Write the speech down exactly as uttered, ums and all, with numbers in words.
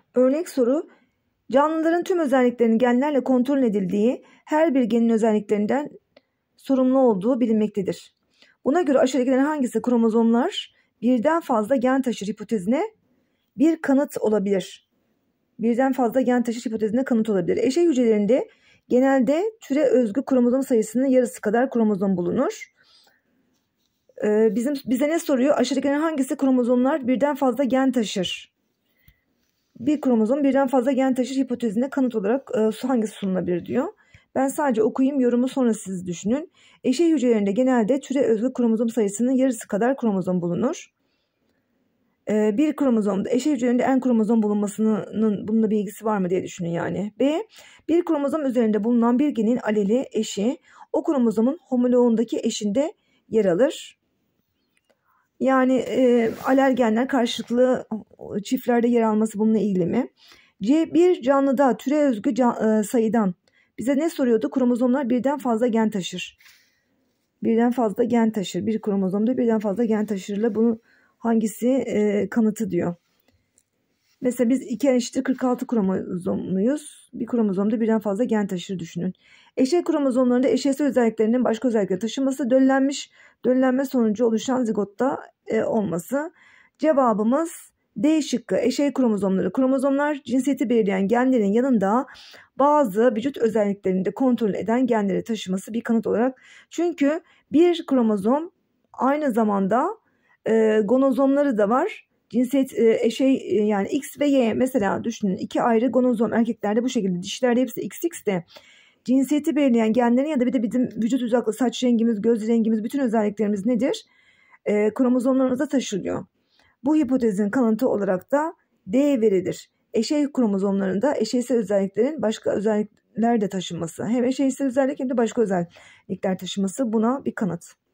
Örnek soru: canlıların tüm özelliklerinin genlerle kontrol edildiği, her bir genin özelliklerinden sorumlu olduğu bilinmektedir. Buna göre aşağıdakilerin hangisi kromozomlar birden fazla gen taşır hipotezine bir kanıt olabilir? Birden fazla gen taşır hipotezine kanıt olabilir. Eşey hücrelerinde genelde türe özgü kromozom sayısının yarısı kadar kromozom bulunur. Ee, bizim bize ne soruyor? Aşağıdakilerin hangisi kromozomlar birden fazla gen taşır? Bir kromozom birden fazla gen taşır hipotezine kanıt olarak e, hangisi sunulabilir diyor. Ben sadece okuyayım, yorumu sonra siz düşünün. Eşey hücrelerinde genelde türe özgü kromozom sayısının yarısı kadar kromozom bulunur. Ee, bir kromozomda eşey hücrelerinde en kromozom bulunmasının bununla bir ilgisi var mı diye düşünün yani. B. Bir kromozom üzerinde bulunan bir genin aleli eşi o kromozomun homoloğundaki eşinde yer alır. Yani e, alel genler karşılıklı çiftlerde yer alması bununla ilgili mi? C. Bir canlıda türe özgü can, e, sayıdan bize ne soruyordu? Kromozomlar birden fazla gen taşır. Birden fazla gen taşır. Bir kromozomda birden fazla gen taşırla bunu hangisi e, kanıtı diyor. Mesela biz iki eşittir kırk altı kromozomluyuz. Bir kromozomda birden fazla gen taşır düşünün. Eşey kromozomlarında eşeysel özelliklerinin başka özelliklere taşınması, döllenmiş, döllenme sonucu oluşan zigotta e, olması. Cevabımız D şıkkı. Eşey kromozomları. Kromozomlar cinsiyeti belirleyen genlerin yanında bazı vücut özelliklerini de kontrol eden genleri taşıması bir kanıt olarak. Çünkü bir kromozom aynı zamanda e, gonozomları da var. Cinsiyet e, eşey e, yani X ve Y mesela düşünün, iki ayrı gonozom, erkeklerde bu şekilde, dişilerde hepsi X X de cinsiyeti belirleyen genlerin ya da bir de bizim vücut uzaklığı, saç rengimiz, göz rengimiz, bütün özelliklerimiz nedir? E, kromozomlarımıza taşınıyor. Bu hipotezin kanıtı olarak da D verilir. Eşey kromozomlarında eşeysel özelliklerin başka özellikler de taşınması. Hem eşeysel özellik hem de başka özellikler taşıması buna bir kanıt.